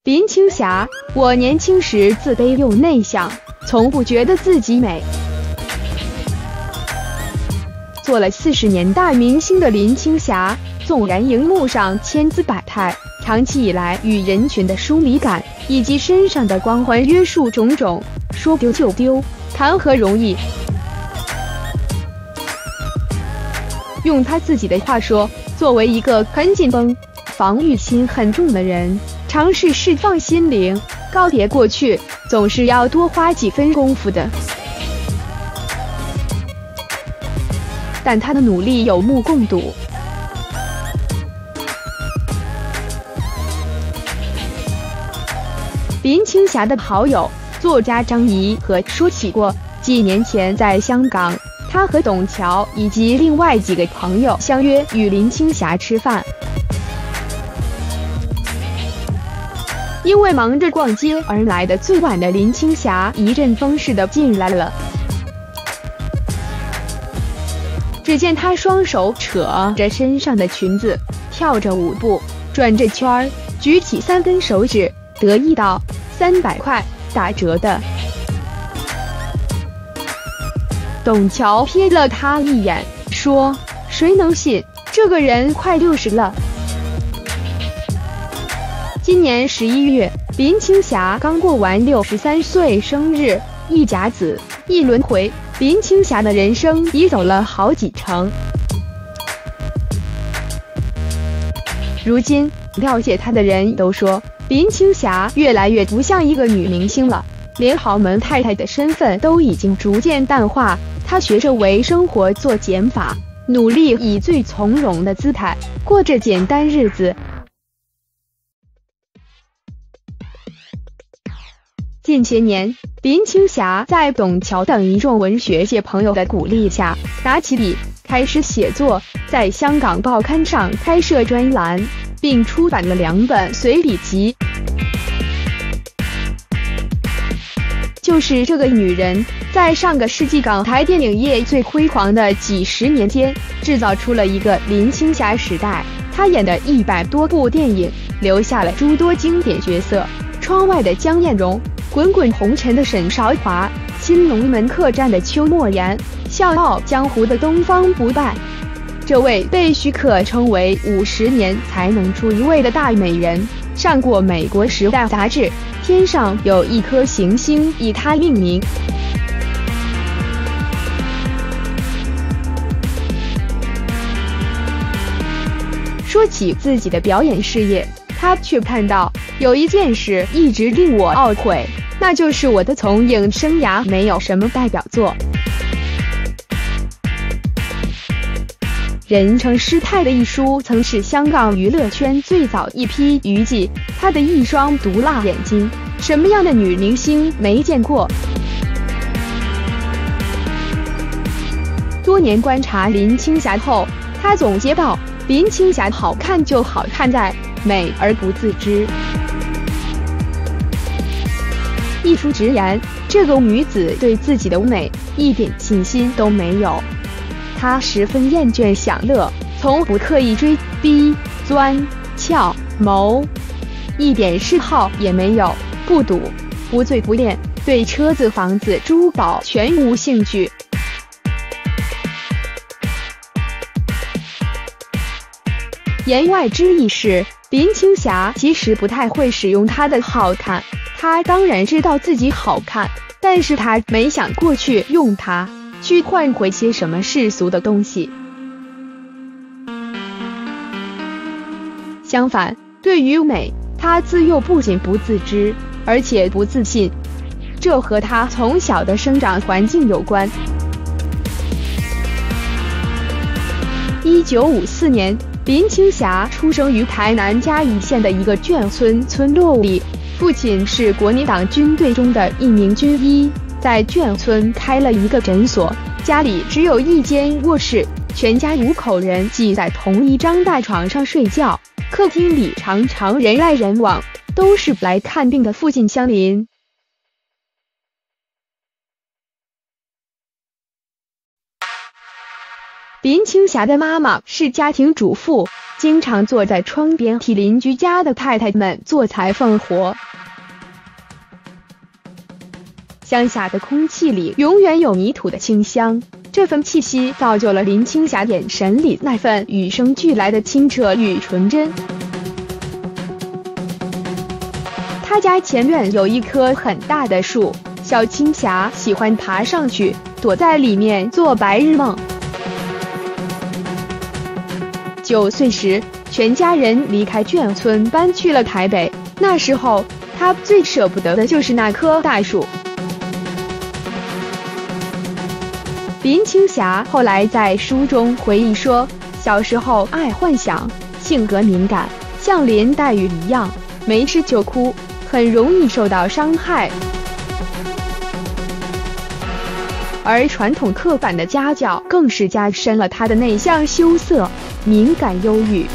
林青霞，我年轻时自卑又内向，从不觉得自己美。做了40年大明星的林青霞，纵然荧幕上千姿百态，长期以来与人群的疏离感以及身上的光环约束种种，说丢就丢，谈何容易？用他自己的话说，作为一个很紧绷、防御心很重的人，尝试释放心灵，告别过去，总是要多花几分功夫的。但他的努力有目共睹。林青霞的好友作家张怡和说起过，几年前在香港，他和董桥以及另外几个朋友相约与林青霞吃饭。因为忙着逛街而来的最晚的林青霞一阵风似的进来了。只见她双手扯着身上的裙子，跳着舞步，转着圈儿，举起3根手指，得意道：“300块，打折的。”董桥瞥了他一眼，说：“谁能信，这个人快60了。”今年11月，林青霞刚过完63岁生日，一甲子，一轮回，林青霞的人生已走了好几程。如今，了解她的人都说，林青霞越来越不像一个女明星了，连豪门太太的身份都已经逐渐淡化。她学着为生活做减法，努力以最从容的姿态过着简单日子。近些年，林青霞在董桥等一众文学界朋友的鼓励下，拿起笔开始写作，在香港报刊上开设专栏，并出版了2本随笔集。就是这个女人，在上个世纪港台电影业最辉煌的几10年间，制造出了一个林青霞时代。她演的100多部电影，留下了诸多经典角色：窗外的江艳蓉、滚滚红尘的沈韶华、新龙门客栈的邱莫言、笑傲江湖的东方不败。这位被许可称为50年才能出一位的大美人，上过美国《时代》杂志，天上有一颗行星以她命名。说起自己的表演事业，她却看到有一件事一直令我懊悔，那就是我的从影生涯没有什么代表作。人称师太的一书曾是香港娱乐圈最早一批娱记，她的一双毒辣眼睛，什么样的女明星没见过？多年观察林青霞后，她总结道：林青霞好看就好看在美而不自知。一书直言，这个女子对自己的美一点信心都没有。她十分厌倦享乐，从不刻意追逼、钻、撬、谋，一点嗜好也没有，不赌、不醉不恋，对车子、房子、珠宝全无兴趣。言外之意是，林青霞其实不太会使用她的好看，她当然知道自己好看，但是她没想过去用它去换回些什么世俗的东西。相反，对于美，她自幼不仅不自知，而且不自信，这和她从小的生长环境有关。1954年，林青霞出生于台南嘉义县的一个眷村村落里，父亲是国民党军队中的一名军医，在眷村开了一个诊所，家里只有一间卧室，全家5口人挤在同一张大床上睡觉，客厅里常常人来人往，都是来看病的附近乡邻。 林青霞的妈妈是家庭主妇，经常坐在窗边替邻居家的太太们做裁缝活。乡下的空气里永远有泥土的清香，这份气息造就了林青霞眼神里那份与生俱来的清澈与纯真。她家前院有一棵很大的树，小青霞喜欢爬上去，躲在里面做白日梦。9岁时，全家人离开眷村搬去了台北，那时候她最舍不得的就是那棵大树。林青霞后来在书中回忆说，小时候爱幻想，性格敏感，像林黛玉一样，没事就哭，很容易受到伤害。而传统刻板的家教更是加深了她的内向羞涩、敏感忧郁。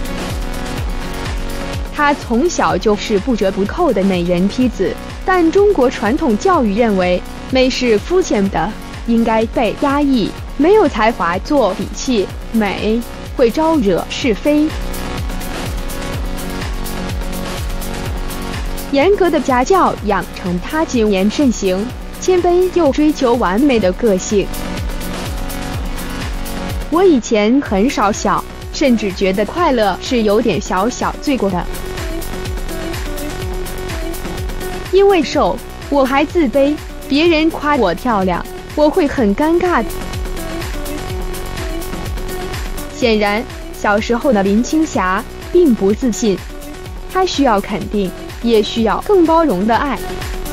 她从小就是不折不扣的美人坯子，但中国传统教育认为美是肤浅的，应该被压抑，没有才华做底气，美会招惹是非。严格的家教养成他谨言慎行、谦卑又追求完美的个性。我以前很少笑，甚至觉得快乐是有点小小罪过的。因为瘦，我还自卑，别人夸我漂亮，我会很尴尬。显然，小时候的林青霞并不自信，她需要肯定，也需要更包容的爱。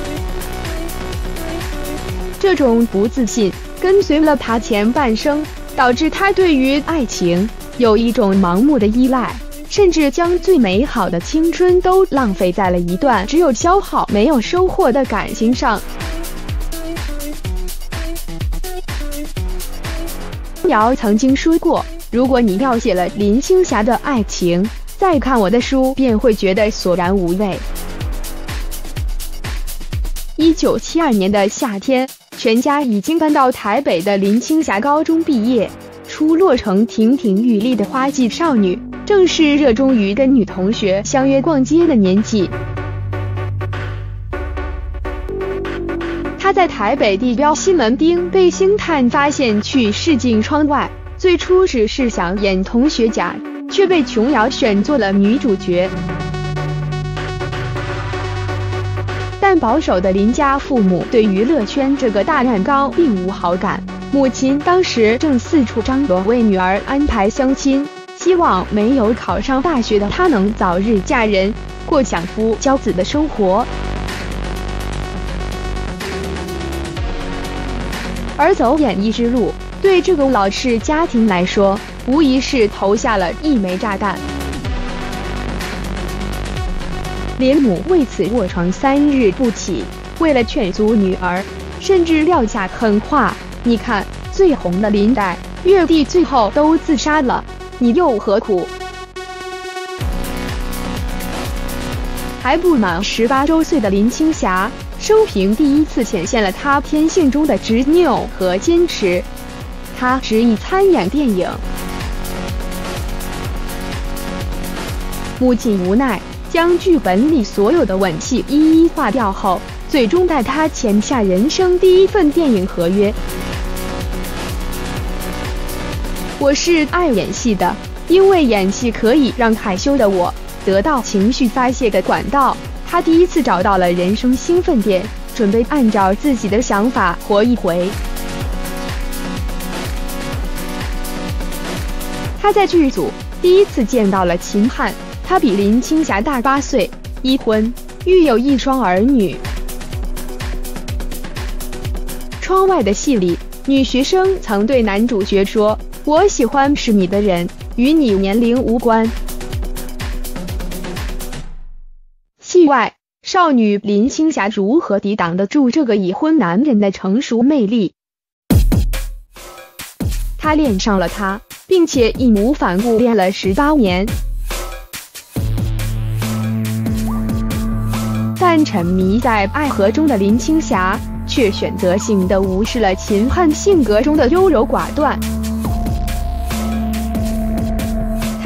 这种不自信跟随了她前半生，导致她对于爱情有一种盲目的依赖，甚至将最美好的青春都浪费在了一段只有消耗没有收获的感情上。瑶曾经说过，如果你了解了林青霞的爱情，再看我的书便会觉得索然无味。1972年的夏天，全家已经搬到台北的林青霞高中毕业，初落成亭亭玉立的花季少女，正是热衷于跟女同学相约逛街的年纪。她在台北地标西门町被星探发现去试镜窗外，最初只是想演同学甲，却被琼瑶选做了女主角。但保守的林家父母对娱乐圈这个大染缸并无好感，母亲当时正四处张罗为女儿安排相亲，希望没有考上大学的她能早日嫁人，过相夫教子的生活。而走演艺之路，对这个老式家庭来说，无疑是投下了一枚炸弹。林母为此卧床3日不起，为了劝阻女儿，甚至撂下狠话：你看，最红的林黛玉帝最后都自杀了，你又何苦？还不满18周岁的林青霞，生平第一次显现了她天性中的执拗和坚持。她执意参演电影，母亲无奈，将剧本里所有的吻戏一一划掉后，最终带她签下人生第一份电影合约。我是爱演戏的，因为演戏可以让害羞的我得到情绪发泄的管道。他第一次找到了人生兴奋点，准备按照自己的想法活一回。他在剧组第一次见到了秦汉，他比林青霞大8岁，已婚，育有1双儿女。窗外的戏里，女学生曾对男主角说：“我喜欢是你的人，与你年龄无关。”戏外，少女林青霞如何抵挡得住这个已婚男人的成熟魅力？她恋上了他，并且义无反顾恋了18年。但沉迷在爱河中的林青霞，却选择性地无视了秦汉性格中的优柔寡断。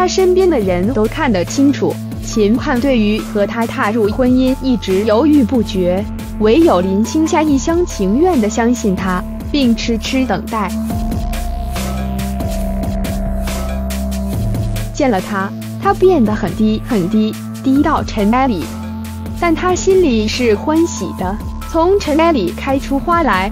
他身边的人都看得清楚，秦汉对于和他踏入婚姻一直犹豫不决，唯有林青霞一厢情愿地相信他，并痴痴等待。见了他，他变得很低很低，低到尘埃里，但他心里是欢喜的，从尘埃里开出花来。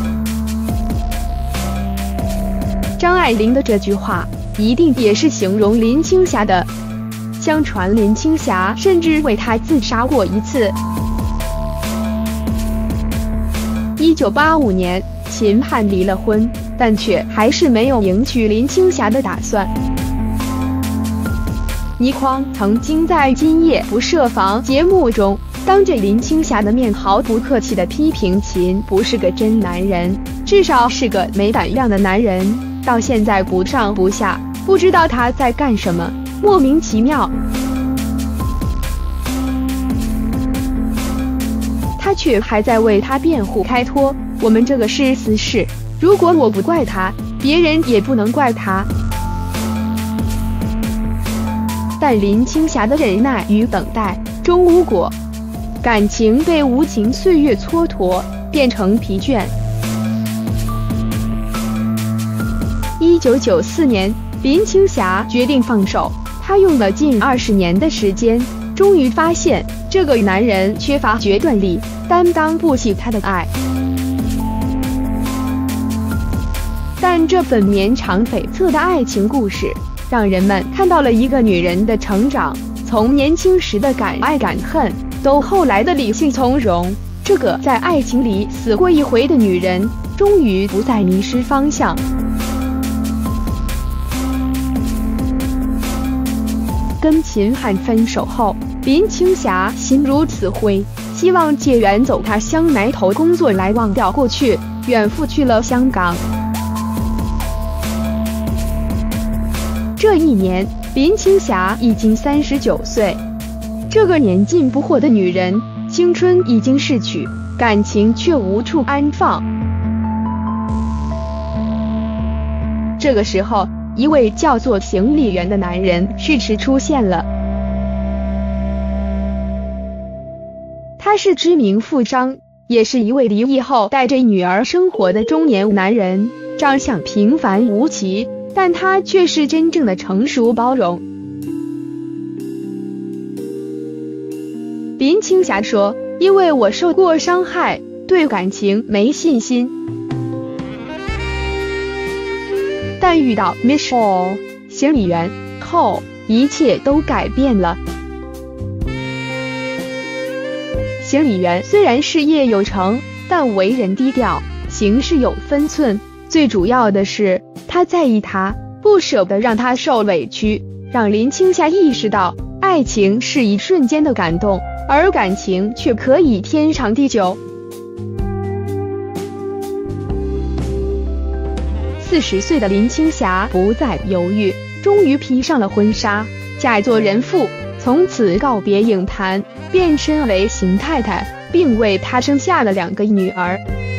张爱玲的这句话一定也是形容林青霞的。相传林青霞甚至为他自杀过一次。1985年，秦汉离了婚，但却还是没有迎娶林青霞的打算。倪匡曾经在《今夜不设防》节目中，当着林青霞的面毫不客气地批评秦不是个真男人，至少是个没胆量的男人，到现在不上不下，不知道他在干什么，莫名其妙。他却还在为他辩护开脱，我们这个是私事，如果我不怪他，别人也不能怪他。但林青霞的忍耐与等待终无果，感情被无情岁月蹉跎，变成疲倦。1994年，林青霞决定放手，她用了近20年的时间，终于发现这个男人缺乏决断力，担当不起她的爱。但这份绵长悱恻的爱情故事，让人们看到了一个女人的成长，从年轻时的敢爱敢恨，到后来的理性从容。这个在爱情里死过一回的女人，终于不再迷失方向。跟秦汉分手后，林青霞心如死灰，希望借远走他乡埋头工作来忘掉过去，远赴去了香港。这一年，林青霞已经39岁。这个年近不惑的女人，青春已经逝去，感情却无处安放。这个时候，一位叫做行李员的男人适时出现了。他是知名富商，也是一位离异后带着女儿生活的中年男人，长相平凡无奇，但他却是真正的成熟包容。林青霞说：“因为我受过伤害，对感情没信心。但遇到 Michelle 行李员后，一切都改变了。”行李员虽然事业有成，但为人低调，行事有分寸。最主要的是，他在意她，不舍得让她受委屈，让林青霞意识到，爱情是一瞬间的感动，而感情却可以天长地久。40岁的林青霞不再犹豫，终于披上了婚纱，嫁作人妇，从此告别影坛，变身为邢太太，并为她生下了2个女儿。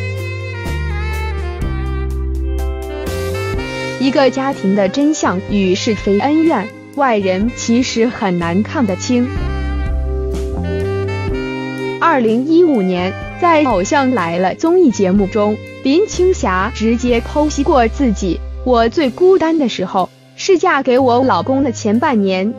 一个家庭的真相与是非恩怨，外人其实很难看得清。2015年，在《偶像来了》综艺节目中，林青霞直接剖析过自己：“我最孤单的时候，是嫁给我老公的前半年。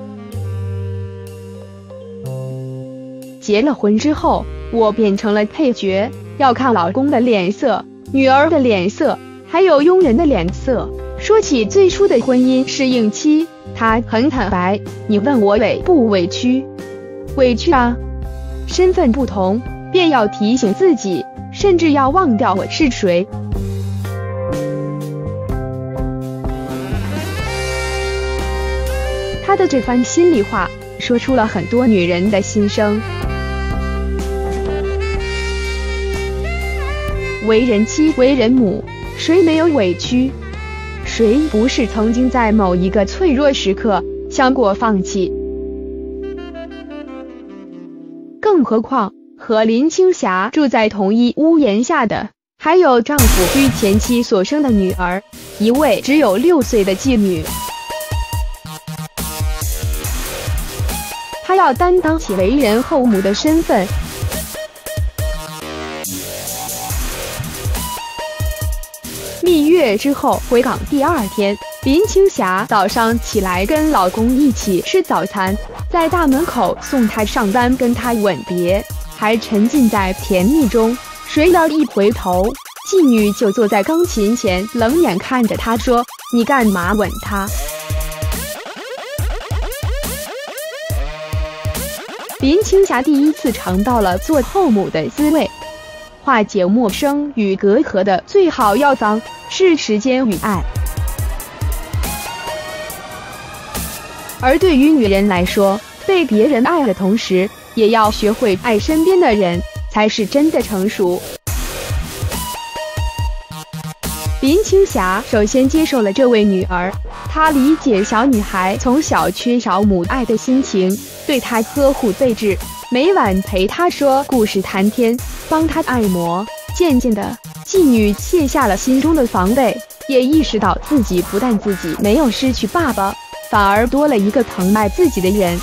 结了婚之后，我变成了配角，要看老公的脸色、女儿的脸色，还有佣人的脸色。”说起最初的婚姻适应期，他很坦白：“你问我委不委屈？委屈啊！身份不同，便要提醒自己，甚至要忘掉我是谁。”他的这番心里话，说出了很多女人的心声。为人妻，为人母，谁没有委屈？谁不是曾经在某一个脆弱时刻想过放弃？更何况和林青霞住在同一屋檐下的，还有丈夫与前妻所生的女儿，一位只有6岁的继女。 她要担当起为人后母的身份。蜜月之后回港第2天，林青霞早上起来跟老公一起吃早餐，在大门口送他上班，跟他吻别，还沉浸在甜蜜中。谁料一回头，妓女就坐在钢琴前，冷眼看着他说：“你干嘛吻他？”林青霞第一次尝到了做后母的滋味。化解陌生与隔阂的最好药方是时间与爱。而对于女人来说，被别人爱的同时，也要学会爱身边的人，才是真的成熟。林青霞首先接受了这位女儿，她理解小女孩从小缺少母爱的心情，对她呵护备至，每晚陪她说故事谈天，帮她按摩。渐渐的，妓女卸下了心中的防备，也意识到自己不但自己没有失去爸爸，反而多了一个疼爱自己的人。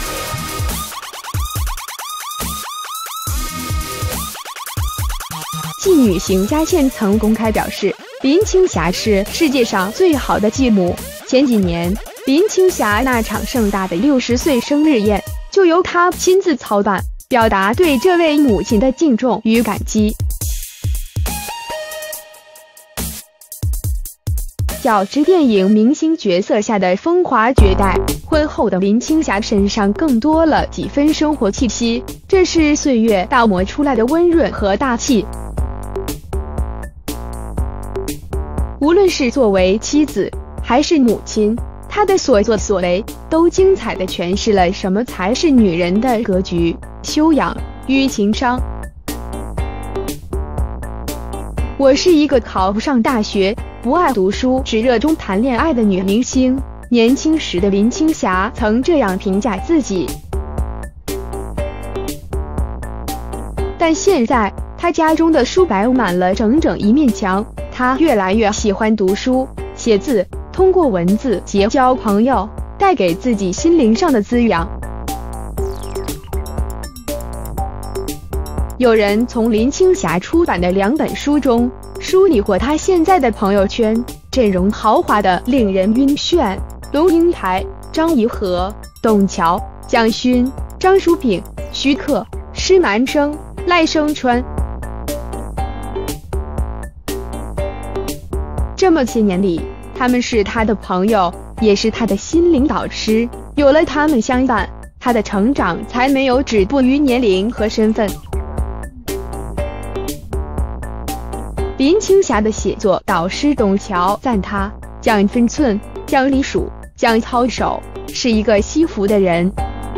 妓女邢佳倩曾公开表示，林青霞是世界上最好的继母。前几年，林青霞那场盛大的60岁生日宴，就由她亲自操办，表达对这位母亲的敬重与感激。较之电影明星角色下的风华绝代，婚后的林青霞身上更多了几分生活气息，这是岁月打磨出来的温润和大气。无论是作为妻子还是母亲，她的所作所为都精彩地诠释了什么才是女人的格局、修养与情商。我是一个考不上大学、不爱读书，只热衷谈恋爱的女明星。年轻时的林青霞曾这样评价自己。但现在，她家中的书摆满了整整一面墙。她越来越喜欢读书、写字，通过文字结交朋友，带给自己心灵上的滋养。有人从林青霞出版的2本书中梳理过她现在的朋友圈，阵容豪华的令人晕眩。龙应台、张怡和、董桥、蒋勋、张淑平、徐克、施南生、赖声川。这么些年里，他们是她的朋友，也是她的心灵导师。有了他们相伴，她的成长才没有止步于年龄和身份。林青霞的写作导师董桥赞她讲分寸、讲理数、讲操守，是一个惜福的人。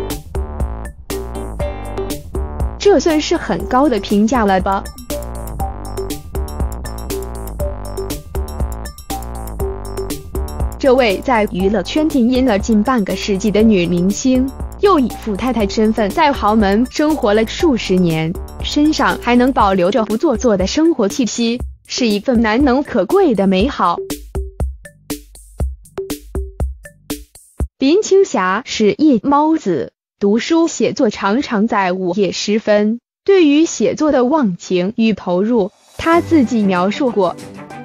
这算是很高的评价了吧？这位在娱乐圈浸淫了近半个世纪的女明星，又以富太太身份在豪门生活了数十年，身上还能保留着不做作的生活气息，是一份难能可贵的美好。林青霞是夜猫子，读书写作常常在午夜时分。对于写作的忘情与投入，她自己描述过。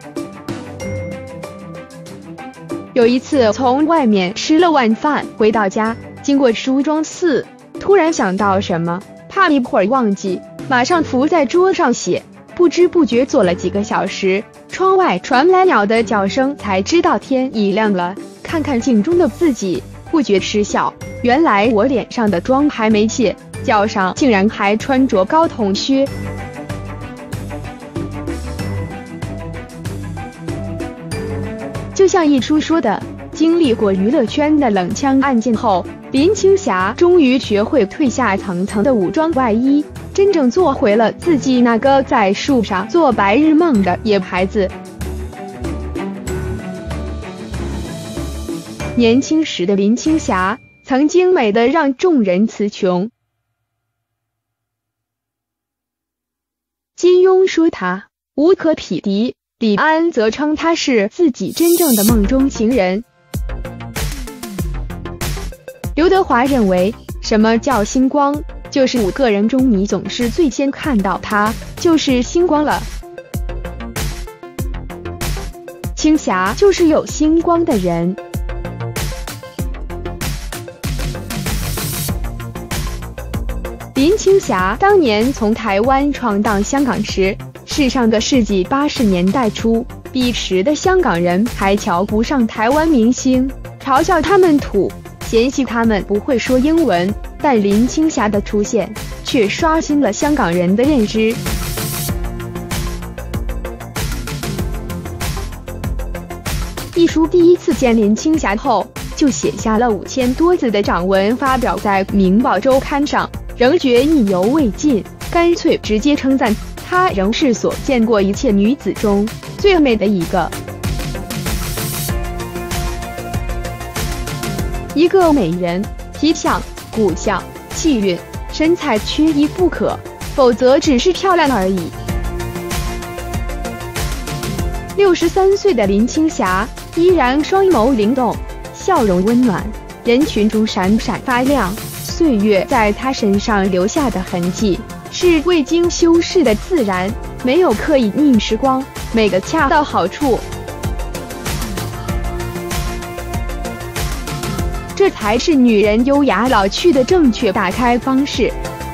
有一次从外面吃了晚饭回到家，经过梳妆寺，突然想到什么，怕一会儿忘记，马上伏在桌上写，不知不觉做了几个小时。窗外传来鸟的叫声，才知道天已亮了。看看镜中的自己，不觉失笑，原来我脸上的妆还没卸，脚上竟然还穿着高筒靴。就像一书说的，经历过娱乐圈的冷枪案件后，林青霞终于学会褪下层层的武装外衣，真正做回了自己那个在树上做白日梦的野孩子。年轻时的林青霞曾经美得让众人词穷。金庸说她无可匹敌，李安则称她是自己真正的梦中情人。刘德华认为什么叫星光？就是5个人中你总是最先看到他，就是星光了。青霞就是有星光的人。林青霞当年从台湾闯荡香港时，是上个世纪80年代初，彼时的香港人还瞧不上台湾明星，嘲笑他们土，嫌弃他们不会说英文。但林青霞的出现，却刷新了香港人的认知。一书第一次见林青霞后，就写下了5000多字的长文，发表在《明报周刊》上，仍觉意犹未尽，干脆直接称赞她仍是所见过一切女子中最美的一个。一个美人，皮相、骨相、气韵、身材缺一不可，否则只是漂亮而已。63岁的林青霞依然双眸灵动，笑容温暖，人群中闪闪发亮。岁月在她身上留下的痕迹，是未经修饰的自然，没有刻意逆时光，美得恰到好处。这才是女人优雅老去的正确打开方式。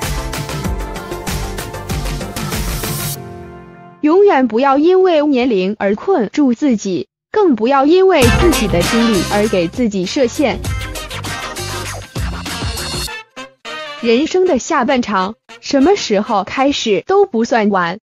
永远不要因为年龄而困住自己，更不要因为自己的经历而给自己设限。人生的下半场，什么时候开始都不算晚。